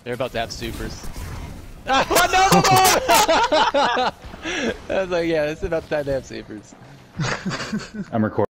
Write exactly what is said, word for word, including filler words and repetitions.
They're about to have supers. I was like, yeah, it's about time to have supers. I'm recording.